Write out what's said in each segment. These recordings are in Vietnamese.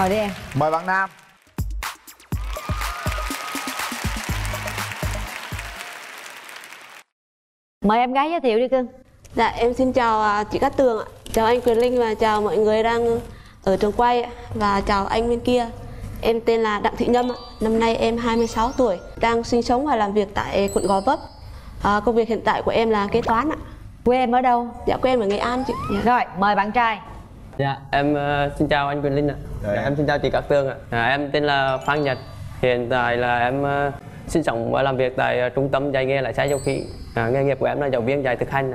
Thôi đi em. Mời bạn nam. Mời em gái giới thiệu đi cưng. Dạ em xin chào chị Cát Tường ạ. Chào anh Quyền Linh và chào mọi người đang ở trường quay ạ. Và chào anh bên kia. Em tên là Đặng Thị Nhâm ạ. Năm nay em 26 tuổi, đang sinh sống và làm việc tại quận Gò Vấp. Công việc hiện tại của em là kế toán ạ. Quê em ở đâu? Dạ quê em ở Nghệ An chị. Dạ. Rồi mời bạn trai. Dạ em xin chào anh Quyền Linh ạ. Dạ, em xin chào chị Cát Tường ạ. Em tên là Phan Nhật. Hiện tại là em sinh sống và làm việc tại trung tâm dạy nghề lái xe dầu khí. Nghề nghiệp của em là giáo viên dạy thực hành.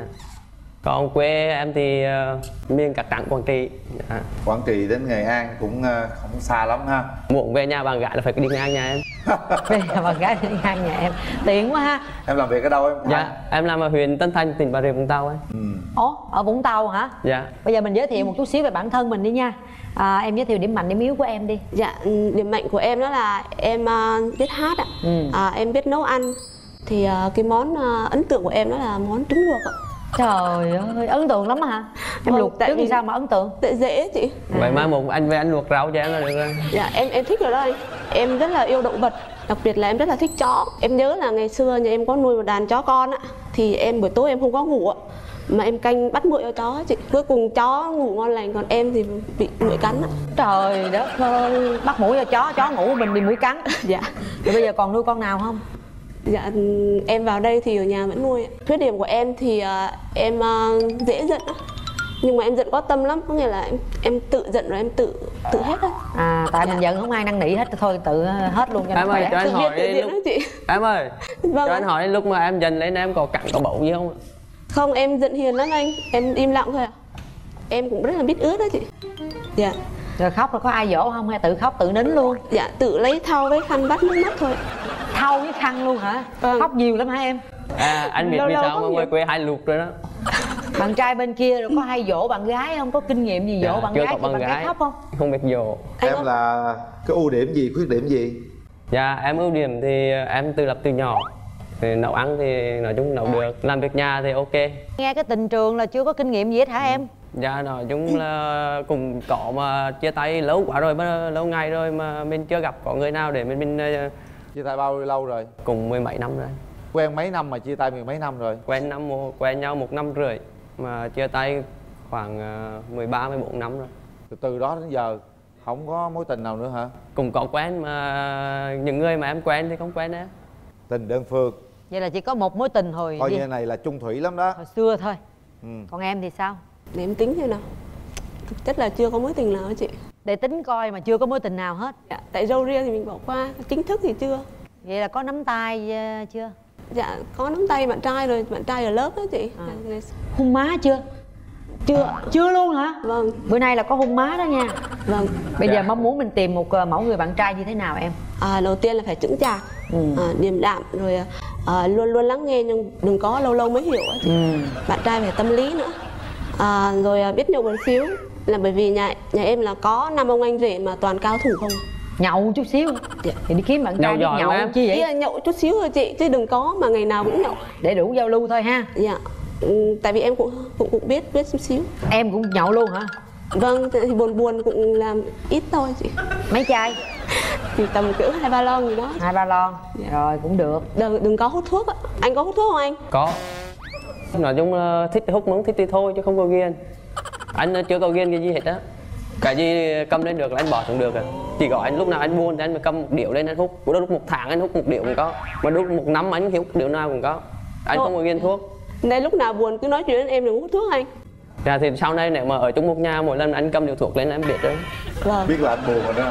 Còn quê em thì miền Cát Trắng, Quảng Trị. Quảng Trị đến Nghệ An cũng không xa lắm ha. Muốn về nhà bạn gái là phải đi ngang nhà em. Về nhà bạn gái đi ngang nhà em. Tiện quá ha. Em làm việc ở đâu em? Dạ em làm ở huyện Tân Thanh, tỉnh Bà Rịa Vũng Tàu ấy. Ủa, ở Vũng Tàu hả? Dạ. Bây giờ mình giới thiệu một chút xíu về bản thân mình đi nha. Em giới thiệu điểm mạnh, điểm yếu của em đi. Dạ điểm mạnh của em đó là em biết hát ạ. Em biết nấu ăn. Thì cái món ấn tượng của em đó là món trứng luộc ạ. Trời ơi, ấn tượng lắm hả? Em luộc trứng vì sao mà ấn tượng? Tại dễ chị. Vậy mai một anh về anh luộc rau cho em là được rồi. Dạ em thích rồi đó anh. Em rất là yêu động vật, đặc biệt là em rất là thích chó. Em nhớ là ngày xưa nhà em có nuôi một đàn chó con á, thì em buổi tối em không có ngủ ạ, mà em canh bắt muỗi cho chó chị. Cuối cùng chó ngủ ngon lành, còn em thì bị muỗi cắn ạ. Trời đất ơi, bắt muỗi cho chó ngủ mình bị muỗi cắn. Dạ. Rồi bây giờ còn nuôi con nào không? Dạ em vào đây thì ở nhà vẫn nuôi. Khuyết điểm của em thì em dễ giận, nhưng mà em giận có tâm lắm, có nghĩa là em tự giận rồi em tự hết á. Tại mình giận không ai năn nỉ hết, thôi tự hết luôn cho nó khỏe. Cho anh hỏi đi lúc... chị. Em ơi, vâng cho anh hỏi lúc mà em giận lên em có cặn có bầu gì không? Không, em giận hiền lắm anh, em im lặng thôi ạ. Em cũng rất là biết ướt đó chị. Dạ. Rồi khóc rồi có ai dỗ không hay tự khóc tự nín luôn? Dạ tự lấy thau với khăn bắt nước mắt thôi. Thau với khăn luôn hả? Vâng. Khóc nhiều lắm hả em? Anh biết vì sao mà ngoài quê hay luộc rồi đó. Bạn trai bên kia rồi có hay dỗ bạn gái không? Có kinh nghiệm gì dỗ bạn chưa gái có bạn gái khóc không? Không biết dỗ. Em là cái ưu điểm gì, khuyết điểm gì? Dạ em ưu điểm thì em tự lập từ nhỏ. Thì nấu ăn thì nói chung nấu được, làm việc nhà thì ok. Nghe cái tình trường là chưa có kinh nghiệm gì hết hả em? Dạ nói chung là cùng có mà chia tay lâu quá rồi, lâu ngày rồi mà mình chưa gặp có người nào để mình Chia tay bao lâu rồi? cùng 10 mấy năm rồi. Quen mấy năm mà chia tay 10 mấy năm rồi? Quen nhau 1 năm rưỡi mà chia tay khoảng 13-14 năm rồi. Từ đó đến giờ không có mối tình nào nữa hả? Cũng có quen mà những người mà em quen thì không quen em. Tình đơn phương. Vậy là chỉ có một mối tình hồi Coi như này là chung thủy lắm đó. hồi xưa thôi. Còn em thì sao? Để em tính xem nào. Thực chất là chưa có mối tình nào đó chị. Để tính coi mà chưa có mối tình nào hết. Dạ, tại râu ria thì mình bỏ qua, chính thức thì chưa. Vậy là có nắm tay chưa? Dạ có nắm tay bạn trai rồi, bạn trai ở lớp đó chị. Hôn má chưa? Chưa luôn hả? Vâng. Bữa nay là có hôn má đó nha. Vâng. Bây giờ mong muốn mình tìm một mẫu người bạn trai như thế nào em? Đầu tiên là phải chững chạc, điềm đạm, rồi luôn luôn lắng nghe nhưng đừng có lâu lâu mới hiểu á chị. Bạn trai phải tâm lý nữa. Rồi biết nhậu một xíu, là bởi vì nhà em là có 5 ông anh rể mà toàn cao thủ không. Nhậu chút xíu thì đi kiếm bạn trai biết nhậu chi vậy? Ý là nhậu chút xíu thôi chị, chứ đừng có mà ngày nào cũng nhậu. Để đủ giao lưu thôi ha. Dạ. Tại vì em cũng biết chút xíu. Em cũng nhậu luôn hả? Vâng, thì buồn cũng làm ít thôi chị. Mấy chai? Thì tầm cỡ 2-3 lon gì đó. 2-3 lon. Rồi cũng được. Đừng có hút thuốc á. Anh có hút thuốc không anh? Có. Nói chung là thích hút mướn thích thì thôi chứ không có ghiền. Anh chưa có ghiền cái gì hết á. Cái gì cầm lên được là anh bỏ xuống được à. Chỉ có anh lúc nào anh buồn thì anh mới cầm 1 điếu lên anh hút. Lúc 1 tháng anh hút 1 điếu cũng có. Mà lúc 1 năm anh hút điếu nào cũng có. Anh không có ghiền thuốc. Nên lúc nào buồn cứ nói chuyện với em đừng hút thuốc anh. Dạ thì sau này nếu mà ở chung một nhà mỗi lần anh cầm điếu thuốc lên em biết rồi. Vâng. Biết là anh buồn rồi đó.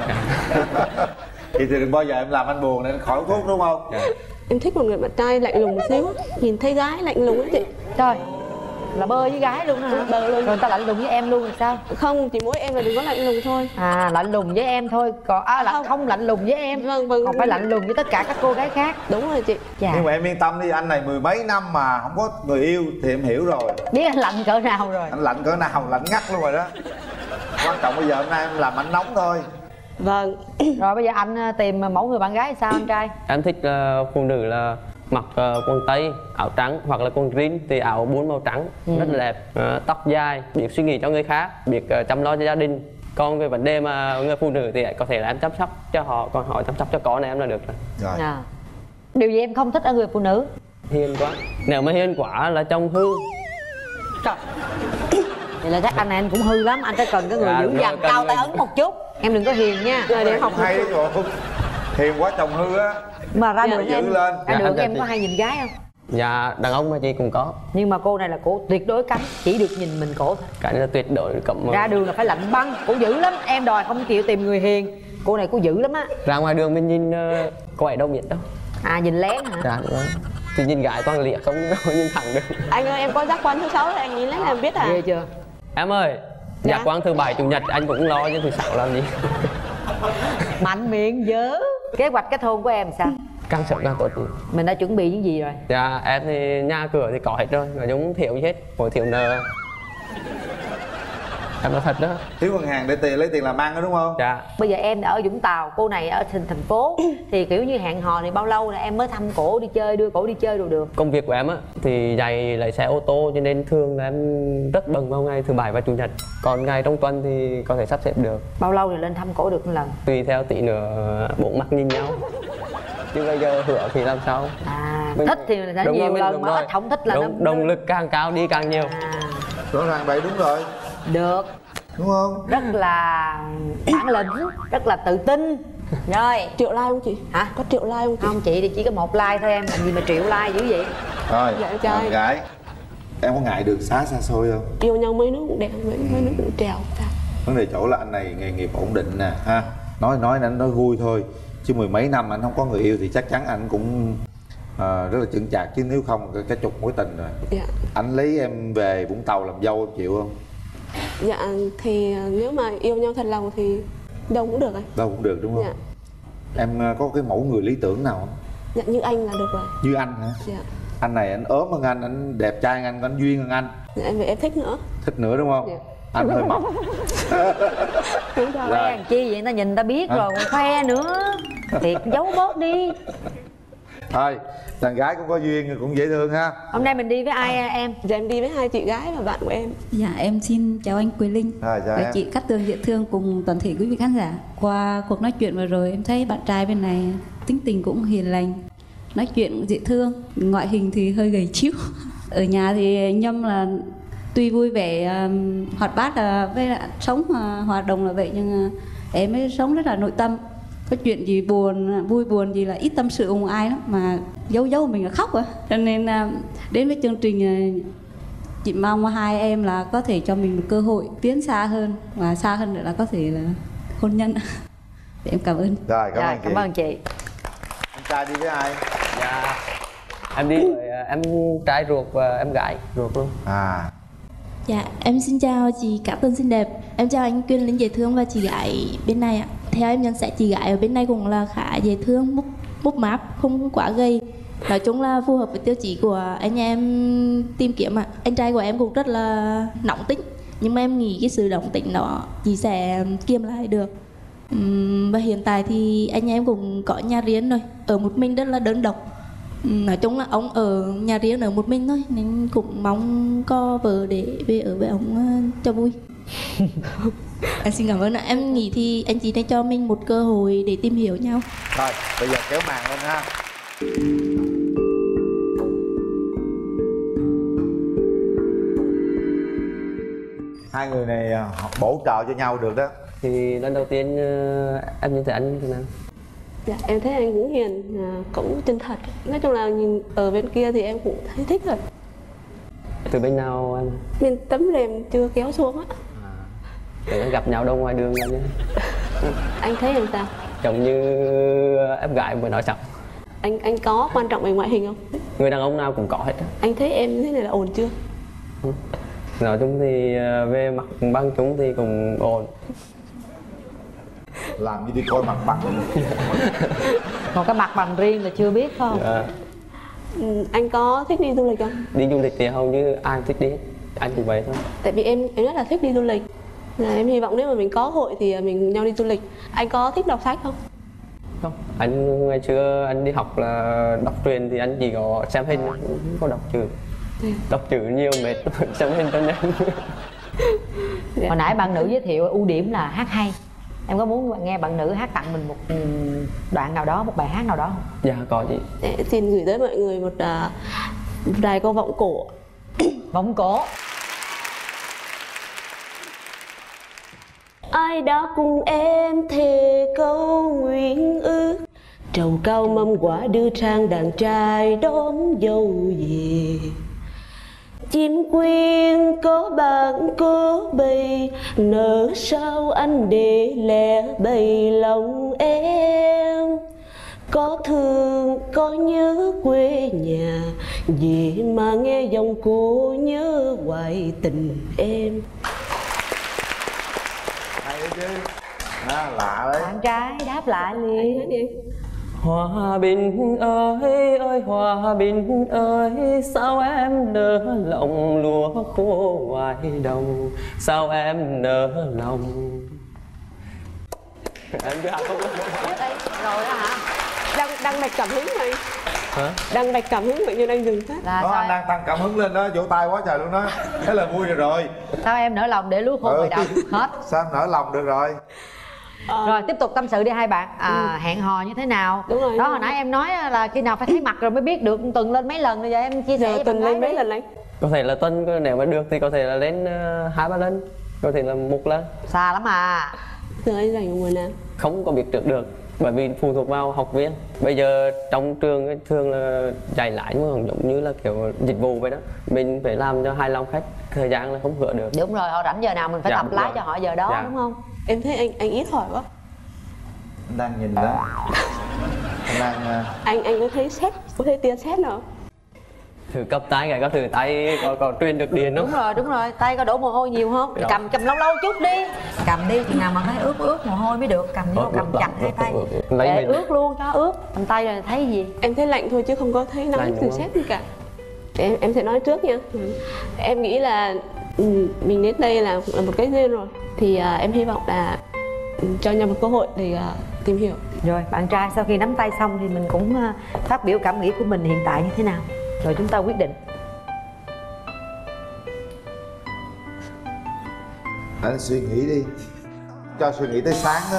Thì đừng bao giờ em làm anh buồn nên khỏi hút thuốc đúng không? Em thích một người bạn trai lạnh lùng một xíu, nhìn thấy gái lạnh lùng á chị. Trời, là bơ với gái luôn hả? Bơ luôn. Rồi người ta lạnh lùng với em luôn thì sao? Không, chỉ mỗi em là đừng có lạnh lùng thôi. Lạnh lùng với em thôi, còn không lạnh lùng với em. Vâng. Còn phải lạnh lùng với tất cả các cô gái khác. Đúng rồi chị. Nhưng mà em yên tâm đi, anh này 10 mấy năm mà không có người yêu thì em hiểu rồi. Biết anh lạnh cỡ nào rồi. Anh lạnh cỡ nào, lạnh ngắt luôn rồi đó. Quan trọng bây giờ hôm nay em làm anh nóng thôi. Vâng. Rồi bây giờ anh tìm mẫu người bạn gái sao anh trai? Em thích phụ nữ là mặc quần tây, áo trắng hoặc là quần jean thì áo 4 màu trắng rất là đẹp, tóc dài, biết suy nghĩ cho người khác, biết chăm lo cho gia đình, Còn về vấn đề mà người phụ nữ thì có thể là em chăm sóc cho họ, còn họ chăm sóc cho con em là được rồi. Rồi. À. Điều gì em không thích ở người phụ nữ? Hiền quá, nếu mà hiền quá là chồng hư. Trời. Vậy là chắc anh này anh cũng hư lắm, anh phải cần cái người Dạ, dữ đúng rồi, dằn cần cao tay người- ấn một chút. Em đừng có hiền nha. Rồi để học Hay đấy chỗ hiền quá chồng hư á. Mà ra Dạ, đường giữ em lên. ra Dạ, đường dạ, em chị. có hay nhìn gái không? Dạ, đàn ông mà chị cũng có. Nhưng mà cô này là cô tuyệt đối cấm, chỉ được nhìn mình cổ thôi. Cái này là tuyệt đối cấm. Ra đường là phải lạnh băng, cô dữ lắm. Em đòi không chịu tìm người hiền. Cô này cô dữ lắm á. Ra ngoài đường mình nhìn có ai đâu biết đâu. À nhìn lén hả? Dạ, đúng rồi. Thì nhìn gái toàn liệt không nhìn thẳng được. anh ơi, em có giác quan thứ 6 thì anh nhìn lấy là em biết à. Ghê chưa? Em ơi, Dạ. giác quan thứ 7 chủ nhật anh cũng lo chứ thứ 6 làm gì. Mạnh miệng dớ. Kế hoạch kết hôn của em sao? Càng sớm càng tốt. Mình đã chuẩn bị những gì rồi? Dạ, em thì nhà cửa thì có hết rồi, nói chung thiếu gì hết, mỗi thiếu nợ. Em nói thật đó. Thiếu ngân hàng để lấy tiền làm ăn đó đúng không? Dạ. Bây giờ em ở Vũng Tàu, cô này ở thành phố thì kiểu như hẹn hò thì bao lâu là em mới thăm cổ đi chơi, đưa cổ đi chơi đồ được? Công việc của em á thì dạy lái xe ô tô cho nên thường là em rất bận vào ngày thứ bảy và chủ nhật. Còn ngày trong tuần thì có thể sắp xếp được. Bao lâu thì lên thăm cổ được một lần? Tùy theo tí nữa bốn mắt nhìn nhau. Chứ bây giờ hứa thì làm sao? À, Mình- thích thì sẽ đúng nhiều rồi, mình- lần đúng mà rồi. ít không thích là Đúng, nó động lực càng cao đi càng nhiều. À, Rõ ràng vậy đúng rồi. được, Đúng không? rất là bản lĩnh, rất là tự tin. Rồi, Triệu like không chị? hả? Có triệu like không chị? Không, chị thì chỉ có 1 like thôi em, làm gì mà triệu like dữ vậy? Rồi, Dạ, trai. bạn gái. Em có ngại đường xá xa xôi không? Yêu nhau mấy nước cũng đẹp, mấy nước cũng trèo. Vấn đề chỗ là anh này nghề nghiệp ổn định nè ha. Nói anh nói vui thôi, chứ mười mấy năm anh không có người yêu thì chắc chắn anh cũng rất là chững chạc, chứ nếu không cái chục mối tình rồi. Dạ. Anh lấy em về Vũng Tàu làm dâu em chịu không? Dạ thì nếu mà yêu nhau thật lòng thì đâu cũng được anh. Đâu cũng được đúng không? Dạ. Em có cái mẫu người lý tưởng nào không? Dạ như anh là được rồi. Như anh hả? Dạ. Anh này anh ốm hơn anh đẹp trai hơn anh duyên hơn anh. Dạ em thích nữa. Thích nữa đúng không? Dạ. Anh hơi mập. Đúng rồi. Rồi. Khoe làm chi vậy, người ta nhìn người ta biết rồi, còn khoe nữa. Thiệt giấu bớt đi. Thôi, đàn gái cũng có duyên cũng dễ thương ha. Hôm nay mình đi với ai em? Dạ em đi với 2 chị gái và bạn của em. Dạ em xin chào anh Quế Linh Chào và em. chị Cát Tường Dễ Thương cùng toàn thể quý vị khán giả. Qua cuộc nói chuyện vừa rồi em thấy bạn trai bên này tính tình cũng hiền lành, nói chuyện cũng dễ thương, ngoại hình thì hơi gầy chíu. Ở nhà thì Nhâm là tuy vui vẻ hoạt bát là với lại sống hoạt động là vậy, nhưng em ấy sống rất là nội tâm. Có chuyện gì buồn, vui buồn gì là ít tâm sự cùng ai lắm, mà giấu mình là khóc à. Cho nên đến với chương trình chị mong hai em là có thể cho mình một cơ hội tiến xa hơn, và xa hơn nữa là có thể là hôn nhân. Để em cảm ơn. Rồi, cảm Rồi, ơn chị. cảm ơn chị. Anh trai đi với ai? Dạ. Em đi với em trai ruột và em gái ruột luôn. À, Dạ, em xin chào chị Cát Tường xinh đẹp. Em chào anh Quyên Linh dễ thương và chị gái bên này ạ. Theo em nhận xét chị gái ở bên này cũng là khá dễ thương, múp máp, không quá gầy. Nói chung là phù hợp với tiêu chí của anh em tìm kiếm ạ. Anh trai của em cũng rất là nóng tính, nhưng mà em nghĩ cái sự nóng tính đó chị sẽ kiềm lại được. Và hiện tại thì anh em cũng có nhà riêng rồi, ở một mình rất là đơn độc. Nói chung là ông ở nhà riêng ở một mình thôi, nên cũng mong có vợ để về ở với ông cho vui. Em xin cảm ơn ạ. Em nghĩ thì anh chị nên cho mình một cơ hội để tìm hiểu nhau. rồi, bây giờ kéo màn lên ha. Hai người này bổ trợ cho nhau được đó. Thì lần đầu tiên em nhìn thấy anh như thế nào? Dạ em thấy anh cũng hiền, cũng chân thật. Nói chung là nhìn ở bên kia thì em cũng thấy thích rồi. Từ bên nào em? Bên tấm rèm chưa kéo xuống á. Để gặp nhau đâu ngoài đường là nhé. Anh thấy em sao? Giống như em gái vừa nói xong. Anh có quan trọng về ngoại hình không? Người đàn ông nào cũng có hết á. Anh thấy em thế này là ổn chưa? Nói chung thì về mặt bằng chúng thì cũng ổn. Làm như đi coi mặt bằng. Còn cái mặt bằng riêng là chưa biết phải không? Anh có thích đi du lịch không? Đi du lịch thì hầu như ai cũng thích đi hết. Anh cũng vậy thôi. Tại vì em rất là thích đi du lịch. Em hy vọng nếu mà mình có hội thì mình cùng nhau đi du lịch. Anh có thích đọc sách không? Không, anh ngày xưa anh đi học là đọc truyền thì anh chỉ có xem hình, không có đọc chữ. Đọc chữ nhiều mệt, xem hình cho nhanh. Hồi nãy bạn nữ giới thiệu ưu điểm là hát hay. Em có muốn nghe bạn nữ hát tặng mình một đoạn nào đó, một bài hát nào đó không? Dạ có chị. Xin gửi tới mọi người một vài câu vọng cổ. Vọng cổ. Ai đã cùng em thề câu nguyện ước, trầu cao mâm quả đưa trang đàn trai đón dâu về. Chim quyên có bạn có bầy, nỡ sao anh để lẻ bầy lòng em. Có thương có nhớ quê nhà, vì mà nghe dòng cô nhớ hoài tình em. Hay đấy chứ. Lạ đấy. Bạn trai đáp lại liền. Hòa bình ơi ơi hòa bình ơi, sao em nỡ lòng lúa khô ngoài đồng, sao em nỡ lòng. Em cứ hát không Rồi đó hả? Đang mạch cảm hứng này. hả? Đang mạch cảm hứng tự nhiên anh dừng hát. Là Đó, sao, anh đang tăng cảm hứng lên đó, vỗ tay quá trời luôn đó. Thế là vui rồi. sao em nỡ lòng để lúa khô ngoài đồng hết? Sao em nở lòng được rồi. Rồi tiếp tục tâm sự đi hai bạn. Hẹn hò như thế nào? Đúng rồi, Đó đúng hồi rồi. nãy em nói là khi nào phải thấy mặt rồi mới biết được. Tuần lên mấy lần rồi giờ em chia sẻ Giờ với tuần bạn lên gái mấy đi. lần anh? Có thể là tuần, nếu mà được thì có thể là đến 2-3 lần, có thể là 1 lần. Xa lắm à. Thường anh dành mùa nào? Không có biết trước được, bởi vì phụ thuộc vào học viên. Bây giờ trong trường ấy, thường là dạy lái nhưng mà giống như là kiểu dịch vụ vậy đó, mình phải làm cho hài lòng khách, thời gian là không hứa được. Đúng rồi, họ rảnh giờ nào mình phải Dạ, tập đúng lái rồi. cho họ giờ đó, Dạ. đúng không? Em thấy anh ít hỏi quá. Anh đang nhìn đó. Anh đang... Anh có thấy sét, có thấy tia sét nào? Thử cấp tay cái có thử tay có truyền được điện không? Đúng rồi, tay có đổ mồ hôi nhiều không? Dạ. Cầm lâu lâu chút đi. Cầm đi, chừng nào mà thấy ướt mồ hôi mới được. Cầm vô, cầm chặt hai tay. Lấy Để mình. ướt luôn, cho ướt. Cầm tay rồi thấy gì? Em thấy lạnh thôi chứ không có thấy nóng Lạnh từ đúng không? sét gì cả. Em sẽ nói trước nha. Em nghĩ là mình đến đây là một cái duyên rồi. Thì em hy vọng là cho nhau một cơ hội để tìm hiểu. Rồi, bạn trai sau khi nắm tay xong thì mình cũng phát biểu cảm nghĩ của mình hiện tại như thế nào. Rồi chúng ta quyết định. Anh suy nghĩ đi. Cho suy nghĩ tới sáng đó.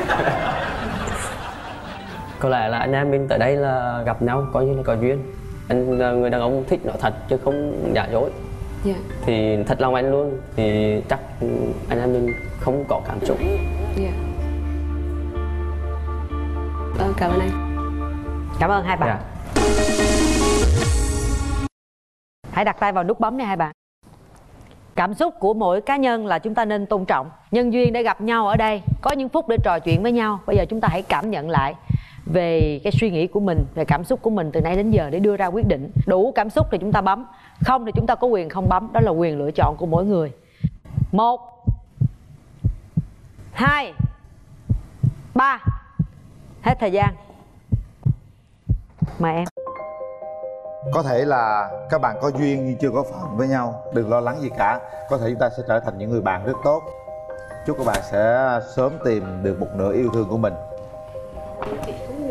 Có lẽ là anh em mình tới đây là gặp nhau coi như là có duyên. Anh là người đàn ông thích nói thật chứ không giả dối. Dạ. Thì thật lòng anh luôn, thì chắc anh em mình không có cảm xúc. Dạ. Cảm ơn anh. Cảm ơn hai bạn. Dạ. Hãy đặt tay vào nút bấm này hai bạn. Cảm xúc của mỗi cá nhân là chúng ta nên tôn trọng. Nhân duyên để gặp nhau ở đây, có những phút để trò chuyện với nhau. Bây giờ chúng ta hãy cảm nhận lại về cái suy nghĩ của mình, về cảm xúc của mình từ nãy đến giờ để đưa ra quyết định. Đủ cảm xúc thì chúng ta bấm, không thì chúng ta có quyền không bấm. Đó là quyền lựa chọn của mỗi người. 1 2 3. Hết thời gian. Mời em. Có thể là các bạn có duyên nhưng chưa có phận với nhau. Đừng lo lắng gì cả. Có thể chúng ta sẽ trở thành những người bạn rất tốt. Chúc các bạn sẽ sớm tìm được một nửa yêu thương của mình.